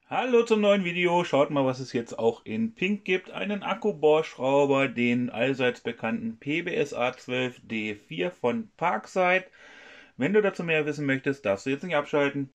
Hallo zum neuen Video. Schaut mal, was es jetzt auch in Pink gibt. Einen Akkubohrschrauber, den allseits bekannten PBSA12D4 von Parkside. Wenn du dazu mehr wissen möchtest, darfst du jetzt nicht abschalten.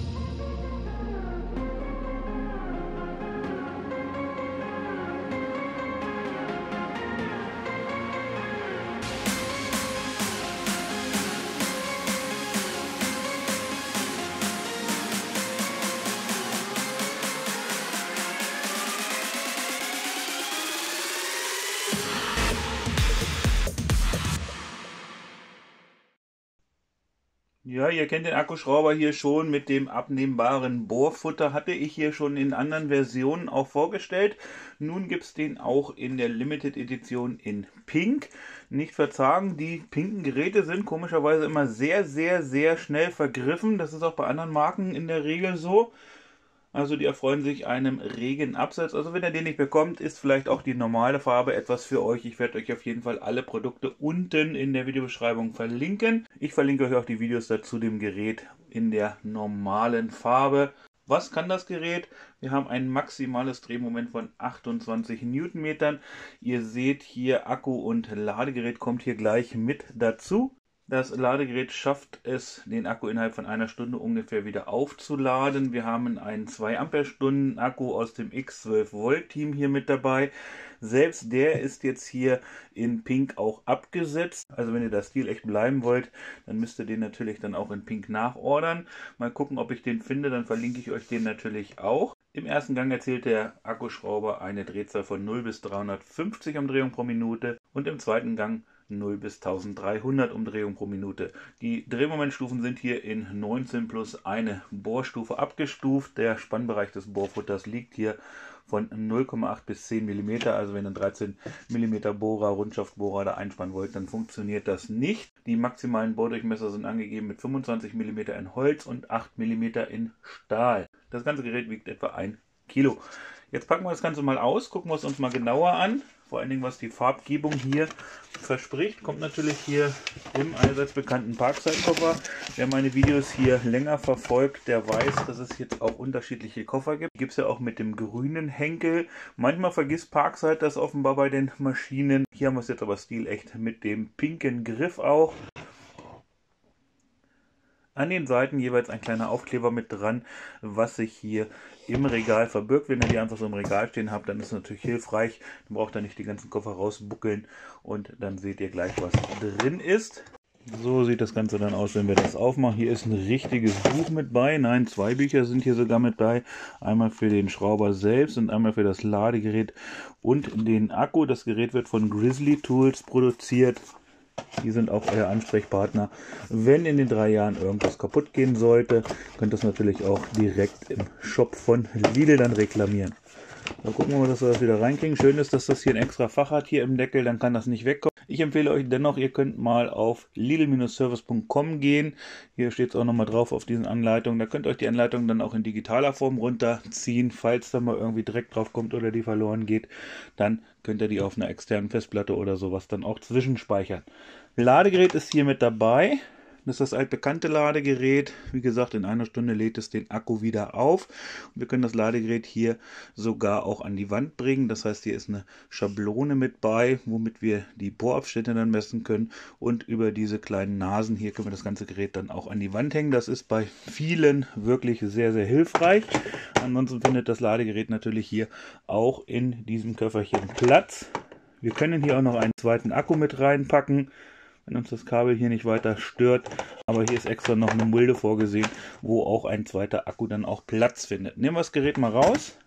Ja, ihr kennt den Akkuschrauber hier schon mit dem abnehmbaren Bohrfutter. Hatte ich hier schon in anderen Versionen auch vorgestellt. Nun gibt es den auch in der Limited Edition in Pink. Nicht verzagen, die pinken Geräte sind komischerweise immer sehr schnell vergriffen. Das ist auch bei anderen Marken in der Regel so. Also die erfreuen sich einem regen Absatz. Also wenn ihr den nicht bekommt, ist vielleicht auch die normale Farbe etwas für euch. Ich werde euch auf jeden Fall alle Produkte unten in der Videobeschreibung verlinken. Ich verlinke euch auch die Videos dazu dem Gerät in der normalen Farbe. Was kann das Gerät? Wir haben ein maximales Drehmoment von 28 Newtonmetern. Ihr seht hier, Akku und Ladegerät kommt hier gleich mit dazu. Das Ladegerät schafft es, den Akku innerhalb von einer Stunde ungefähr wieder aufzuladen. Wir haben einen 2 Ampere-Stunden Akku aus dem X12 Volt Team hier mit dabei. Selbst der ist jetzt hier in Pink auch abgesetzt. Also wenn ihr das Stil echt bleiben wollt, dann müsst ihr den natürlich dann auch in Pink nachordern. Mal gucken, ob ich den finde, dann verlinke ich euch den natürlich auch. Im ersten Gang erzielt der Akkuschrauber eine Drehzahl von 0 bis 350 Umdrehungen pro Minute und im zweiten Gang 0 bis 1300 Umdrehungen pro Minute. Die Drehmomentstufen sind hier in 19 plus eine Bohrstufe abgestuft. Der Spannbereich des Bohrfutters liegt hier von 0,8 bis 10 mm. Also wenn ihr einen 13 mm Bohrer, Rundschaftbohrer da einspannen wollt, dann funktioniert das nicht. Die maximalen Bohrdurchmesser sind angegeben mit 25 mm in Holz und 8 mm in Stahl. Das ganze Gerät wiegt etwa 1 Kilo. Jetzt packen wir das Ganze mal aus, gucken wir es uns mal genauer an. Vor allen Dingen, was die Farbgebung hier verspricht, kommt natürlich hier im allseits bekannten Parkside-Koffer. Wer meine Videos hier länger verfolgt, der weiß, dass es jetzt auch unterschiedliche Koffer gibt. Die gibt es ja auch mit dem grünen Henkel. Manchmal vergisst Parkside das offenbar bei den Maschinen. Hier haben wir es jetzt aber stilecht mit dem pinken Griff auch. An den Seiten jeweils ein kleiner Aufkleber mit dran, was sich hier im Regal verbirgt. Wenn ihr die einfach so im Regal stehen habt, dann ist es natürlich hilfreich. Dann braucht ihr nicht die ganzen Koffer rausbuckeln und dann seht ihr gleich, was drin ist. So sieht das Ganze dann aus, wenn wir das aufmachen. Hier ist ein richtiges Buch mit bei. Nein, 2 Bücher sind hier sogar mit bei. Einmal für den Schrauber selbst und einmal für das Ladegerät und den Akku. Das Gerät wird von Grizzly Tools produziert. Die sind auch euer Ansprechpartner. Wenn in den 3 Jahren irgendwas kaputt gehen sollte, könnt ihr das natürlich auch direkt im Shop von Lidl dann reklamieren. So, gucken wir mal, dass wir das wieder reinkriegen. Schön ist, dass das hier ein extra Fach hat hier im Deckel, dann kann das nicht wegkommen. Ich empfehle euch dennoch, ihr könnt mal auf lidl-service.com gehen. Hier steht es auch nochmal drauf auf diesen Anleitungen. Da könnt ihr euch die Anleitung dann auch in digitaler Form runterziehen. Falls da mal irgendwie Dreck drauf kommt oder die verloren geht, dann könnt ihr die auf einer externen Festplatte oder sowas dann auch zwischenspeichern. Ladegerät ist hier mit dabei. Das ist das altbekannte Ladegerät. Wie gesagt, in einer Stunde lädt es den Akku wieder auf. Und wir können das Ladegerät hier sogar auch an die Wand bringen. Das heißt, hier ist eine Schablone mit bei, womit wir die Bohrabstände dann messen können. Und über diese kleinen Nasen hier können wir das ganze Gerät dann auch an die Wand hängen. Das ist bei vielen wirklich sehr hilfreich. Ansonsten findet das Ladegerät natürlich hier auch in diesem Köfferchen Platz. Wir können hier auch noch einen zweiten Akku mit reinpacken, wenn uns das Kabel hier nicht weiter stört. Aber hier ist extra noch eine Mulde vorgesehen, wo auch ein zweiter Akku dann auch Platz findet. Nehmen wir das Gerät mal raus.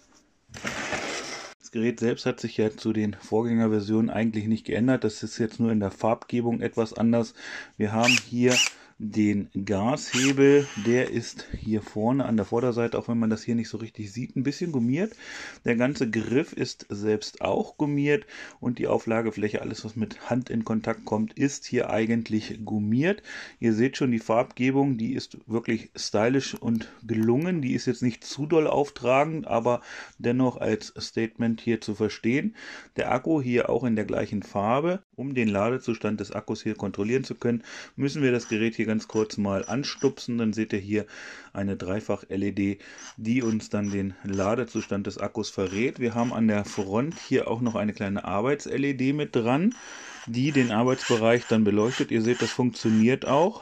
Das Gerät selbst hat sich ja zu den Vorgängerversionen eigentlich nicht geändert. Das ist jetzt nur in der Farbgebung etwas anders. Wir haben hier den Gashebel, der ist hier vorne an der Vorderseite, auch wenn man das hier nicht so richtig sieht, ein bisschen gummiert. Der ganze Griff ist selbst auch gummiert und die Auflagefläche, alles was mit Hand in Kontakt kommt, ist hier eigentlich gummiert. Ihr seht schon, die Farbgebung, die ist wirklich stylisch und gelungen. Die ist jetzt nicht zu doll auftragend, aber dennoch als Statement hier zu verstehen. Der Akku hier auch in der gleichen Farbe. Um den Ladezustand des Akkus hier kontrollieren zu können, müssen wir das Gerät hier hier ganz kurz mal anstupsen. Dann seht ihr hier eine Dreifach-LED, die uns dann den Ladezustand des Akkus verrät. Wir haben an der Front hier auch noch eine kleine Arbeits-LED mit dran, die den Arbeitsbereich dann beleuchtet. Ihr seht, das funktioniert auch.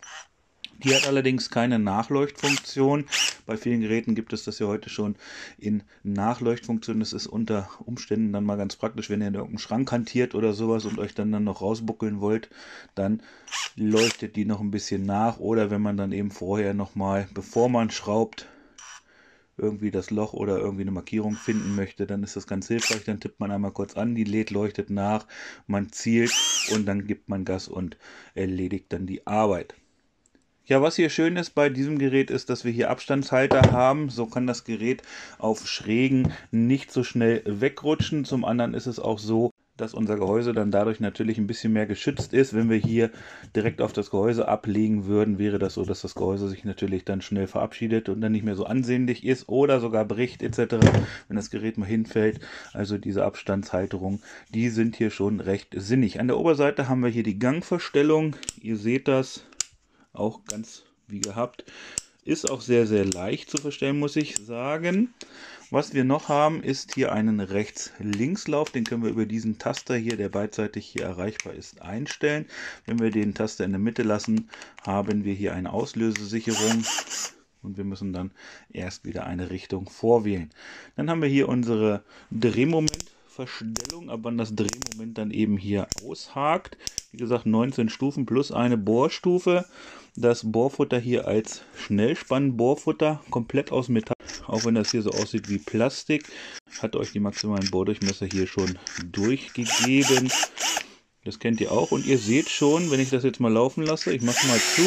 Die hat allerdings keine Nachleuchtfunktion. Bei vielen Geräten gibt es das ja heute schon in Nachleuchtfunktion. Das ist unter Umständen dann mal ganz praktisch, wenn ihr in irgendeinen Schrank hantiert oder sowas und euch dann noch rausbuckeln wollt, dann leuchtet die noch ein bisschen nach. Oder wenn man dann eben vorher nochmal, bevor man schraubt, irgendwie das Loch oder irgendwie eine Markierung finden möchte, dann ist das ganz hilfreich. Dann tippt man einmal kurz an, die LED leuchtet nach, man zielt und dann gibt man Gas und erledigt dann die Arbeit. Ja, was hier schön ist bei diesem Gerät ist, dass wir hier Abstandshalter haben. So kann das Gerät auf Schrägen nicht so schnell wegrutschen. Zum anderen ist es auch so, dass unser Gehäuse dann dadurch natürlich ein bisschen mehr geschützt ist. Wenn wir hier direkt auf das Gehäuse ablegen würden, wäre das so, dass das Gehäuse sich natürlich dann schnell verabschiedet und dann nicht mehr so ansehnlich ist oder sogar bricht etc., wenn das Gerät mal hinfällt. Also diese Abstandshalterungen, die sind hier schon recht sinnig. An der Oberseite haben wir hier die Gangverstellung. Ihr seht das. Auch ganz wie gehabt. Ist auch sehr, sehr leicht zu verstellen, muss ich sagen. Was wir noch haben, ist hier einen Rechts-Links-Lauf. Den können wir über diesen Taster hier, der beidseitig hier erreichbar ist, einstellen. Wenn wir den Taster in der Mitte lassen, haben wir hier eine Auslösesicherung. Und wir müssen dann erst wieder eine Richtung vorwählen. Dann haben wir hier unsere Drehmomentverstellung, ab wann das Drehmoment dann eben hier aushakt. Wie gesagt, 19 Stufen plus eine Bohrstufe. Das Bohrfutter hier als Schnellspann-Bohrfutter, komplett aus Metall. Auch wenn das hier so aussieht wie Plastik, hat euch die maximalen Bohrdurchmesser hier schon durchgegeben. Das kennt ihr auch. Und ihr seht schon, wenn ich das jetzt mal laufen lasse, ich mache es mal zu.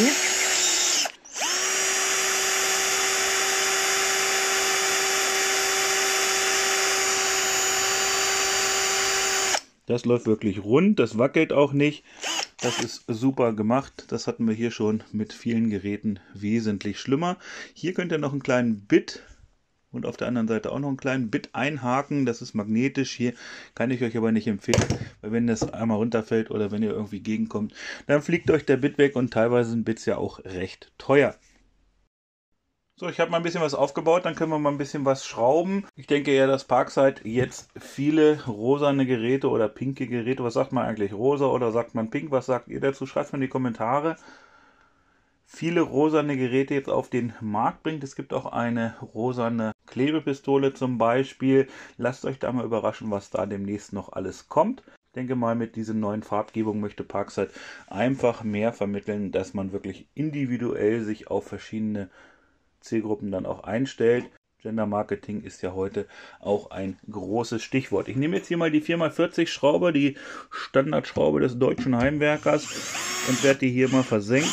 Das läuft wirklich rund, das wackelt auch nicht. Das ist super gemacht. Das hatten wir hier schon mit vielen Geräten wesentlich schlimmer. Hier könnt ihr noch einen kleinen Bit und auf der anderen Seite auch noch einen kleinen Bit einhaken. Das ist magnetisch. Hier kann ich euch aber nicht empfehlen, weil wenn das einmal runterfällt oder wenn ihr irgendwie gegenkommt, dann fliegt euch der Bit weg und teilweise sind Bits ja auch recht teuer. So, ich habe mal ein bisschen was aufgebaut, dann können wir mal ein bisschen was schrauben. Ich denke ja, dass Parkside jetzt viele rosane Geräte oder pinke Geräte, was sagt man eigentlich, rosa oder sagt man pink, was sagt ihr dazu? Schreibt mal in die Kommentare. Viele rosane Geräte jetzt auf den Markt bringt. Es gibt auch eine rosane Klebepistole zum Beispiel. Lasst euch da mal überraschen, was da demnächst noch alles kommt. Ich denke mal, mit dieser neuen Farbgebung möchte Parkside einfach mehr vermitteln, dass man wirklich individuell sich auf verschiedene Zielgruppen dann auch einstellt. Gender Marketing ist ja heute auch ein großes Stichwort. Ich nehme jetzt hier mal die 4x40 Schraube, die Standardschraube des deutschen Heimwerkers, und werde die hier mal versenken.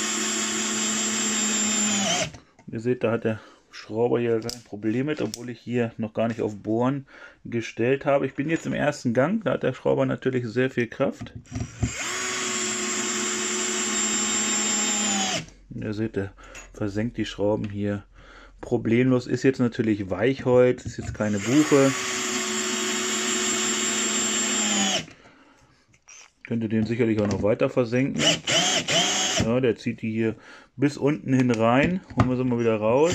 Ihr seht, da hat der Schrauber hier kein Problem mit, obwohl ich hier noch gar nicht auf Bohren gestellt habe. Ich bin jetzt im ersten Gang, da hat der Schrauber natürlich sehr viel Kraft. Ihr seht, der versenkt die Schrauben hier problemlos. Ist jetzt natürlich Weichholz, ist jetzt keine Buche. Könnt ihr den sicherlich auch noch weiter versenken. Ja, der zieht die hier bis unten hin rein. Holen wir sie mal wieder raus.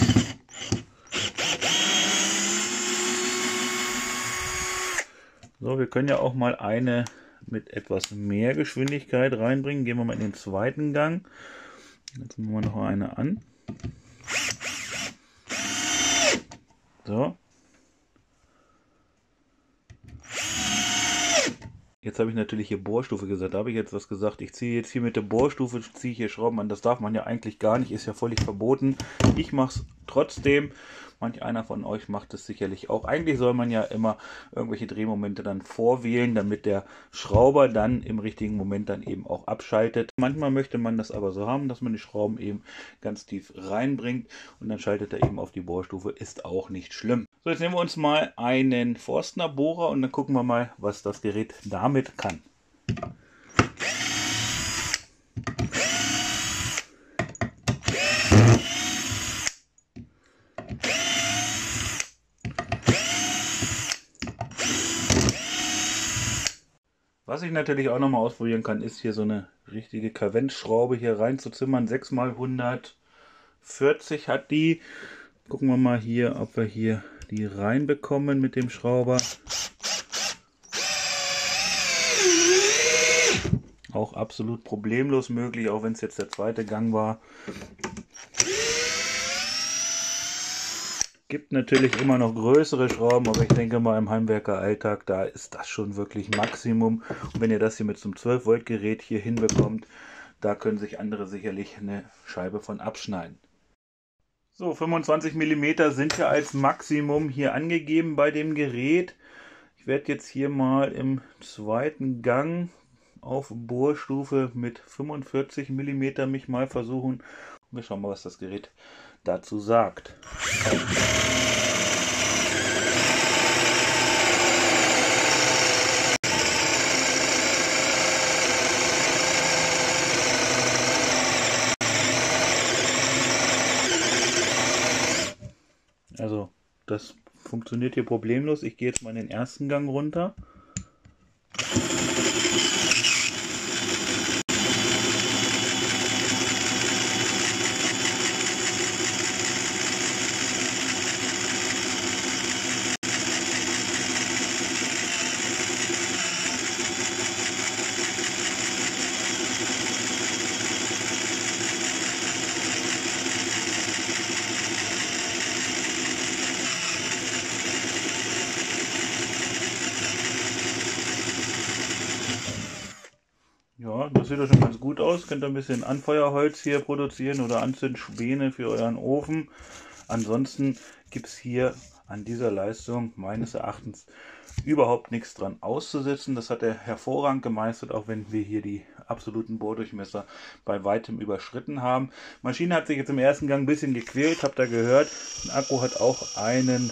So, wir können ja auch mal eine mit etwas mehr Geschwindigkeit reinbringen. Gehen wir mal in den zweiten Gang. Jetzt machen wir noch eine an. So. Jetzt habe ich natürlich hier Bohrstufe gesagt. Da habe ich jetzt was gesagt. Ich ziehe jetzt hier mit der Bohrstufe, ziehe ich hier Schrauben an. Das darf man ja eigentlich gar nicht. Ist ja völlig verboten. Ich mache es trotzdem. Manch einer von euch macht es sicherlich auch. Eigentlich soll man ja immer irgendwelche Drehmomente dann vorwählen, damit der Schrauber dann im richtigen Moment dann eben auch abschaltet. Manchmal möchte man das aber so haben, dass man die Schrauben eben ganz tief reinbringt und dann schaltet er eben auf die Bohrstufe. Ist auch nicht schlimm. So, jetzt nehmen wir uns mal einen Forstner Bohrer und dann gucken wir mal, was das Gerät damit kann. Was ich natürlich auch nochmal ausprobieren kann, ist hier so eine richtige Kavenzschraube hier reinzuzimmern. 6x140 hat die. Gucken wir mal hier, ob wir hier die reinbekommen mit dem Schrauber. Auch absolut problemlos möglich, auch wenn es jetzt der zweite Gang war. Gibt natürlich immer noch größere Schrauben, aber ich denke mal im Heimwerkeralltag, da ist das schon wirklich Maximum. Und wenn ihr das hier mit so einem 12 Volt Gerät hier hinbekommt, da können sich andere sicherlich eine Scheibe von abschneiden. So, 25 mm sind ja als Maximum hier angegeben bei dem Gerät. Ich werde jetzt hier mal im zweiten Gang auf Bohrstufe mit 45 mm mich mal versuchen. Wir schauen mal, was das Gerät dazu sagt. Also das funktioniert hier problemlos. Ich gehe jetzt mal in den ersten Gang runter. Ja, das sieht doch schon ganz gut aus. Könnt ihr ein bisschen Anfeuerholz hier produzieren oder Anzündspäne für euren Ofen. Ansonsten gibt es hier an dieser Leistung meines Erachtens überhaupt nichts dran auszusetzen. Das hat er hervorragend gemeistert, auch wenn wir hier die absoluten Bohrdurchmesser bei weitem überschritten haben. Die Maschine hat sich jetzt im ersten Gang ein bisschen gequält, habt ihr gehört. Der Akku hat auch einen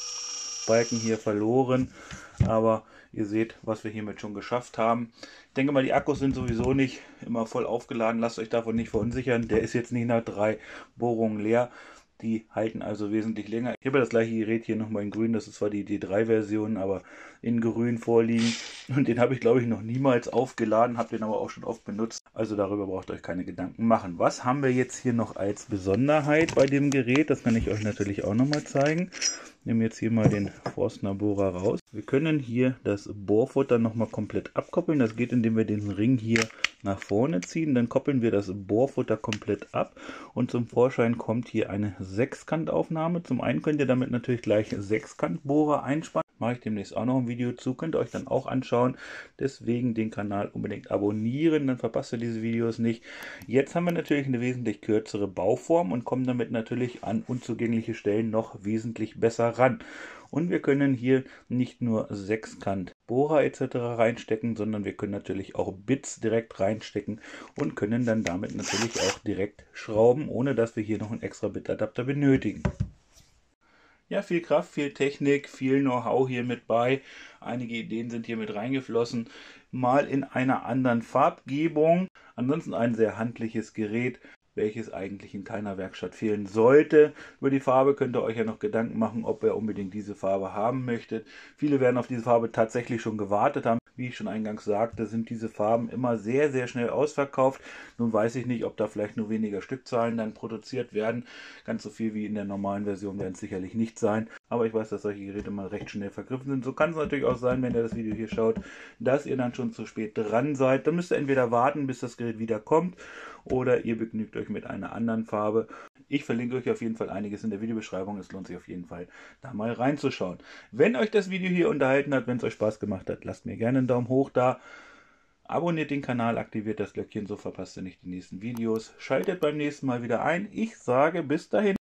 Balken hier verloren, aber ihr seht, was wir hiermit schon geschafft haben. Ich denke mal, die Akkus sind sowieso nicht immer voll aufgeladen. Lasst euch davon nicht verunsichern. Der ist jetzt nicht nach 3 Bohrungen leer. Die halten also wesentlich länger. Ich habe das gleiche Gerät hier nochmal in grün. Das ist zwar die D3-Version, aber in grün vorliegen. Und den habe ich, glaube ich, noch niemals aufgeladen. Habe den aber auch schon oft benutzt. Also darüber braucht ihr euch keine Gedanken machen. Was haben wir jetzt hier noch als Besonderheit bei dem Gerät? Das kann ich euch natürlich auch nochmal zeigen. Ich nehme jetzt hier mal den Forstner Bohrer raus. Wir können hier das Bohrfutter nochmal komplett abkoppeln. Das geht, indem wir den Ring hier nach vorne ziehen. Dann koppeln wir das Bohrfutter komplett ab und zum Vorschein kommt hier eine Sechskantaufnahme. Zum einen könnt ihr damit natürlich gleich Sechskantbohrer einspannen. Mache ich demnächst auch noch ein Video zu, könnt ihr euch dann auch anschauen. Deswegen den Kanal unbedingt abonnieren, dann verpasst ihr diese Videos nicht. Jetzt haben wir natürlich eine wesentlich kürzere Bauform und kommen damit natürlich an unzugängliche Stellen noch wesentlich besser ran. Und wir können hier nicht nur Sechskant-Bohrer etc. reinstecken, sondern wir können natürlich auch Bits direkt reinstecken und können dann damit natürlich auch direkt schrauben, ohne dass wir hier noch einen extra Bitadapter benötigen. Ja, viel Kraft, viel Technik, viel Know-how hier mit bei. Einige Ideen sind hier mit reingeflossen. Mal in einer anderen Farbgebung. Ansonsten ein sehr handliches Gerät, welches eigentlich in keiner Werkstatt fehlen sollte. Über die Farbe könnt ihr euch ja noch Gedanken machen, ob ihr unbedingt diese Farbe haben möchtet. Viele werden auf diese Farbe tatsächlich schon gewartet haben. Wie ich schon eingangs sagte, sind diese Farben immer sehr, sehr schnell ausverkauft. Nun weiß ich nicht, ob da vielleicht nur weniger Stückzahlen dann produziert werden. Ganz so viel wie in der normalen Version werden es sicherlich nicht sein. Aber ich weiß, dass solche Geräte mal recht schnell vergriffen sind. So kann es natürlich auch sein, wenn ihr das Video hier schaut, dass ihr dann schon zu spät dran seid. Dann müsst ihr entweder warten, bis das Gerät wieder kommt, oder ihr begnügt euch mit einer anderen Farbe. Ich verlinke euch auf jeden Fall einiges in der Videobeschreibung. Es lohnt sich auf jeden Fall, da mal reinzuschauen. Wenn euch das Video hier unterhalten hat, wenn es euch Spaß gemacht hat, lasst mir gerne einen Daumen hoch da. Abonniert den Kanal, aktiviert das Glöckchen, so verpasst ihr nicht die nächsten Videos. Schaltet beim nächsten Mal wieder ein. Ich sage bis dahin.